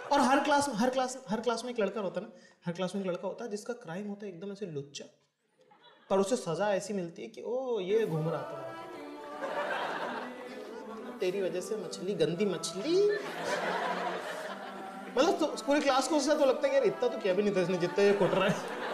और हर क्लास में एक लड़का होता है ना, हर क्लास में एक लड़का होता है जिसका क्राइम होता है एकदम ऐसे लुच्चा, पर उसे सजा ऐसी मिलती है कि ओ ये घूम रहा था तेरी वजह से मछली, गंदी मछली। मतलब तो पूरी क्लास को उससे तो लगता है यार इतना तो क्या भी नहीं था इसने जितना ये कुट रहा है।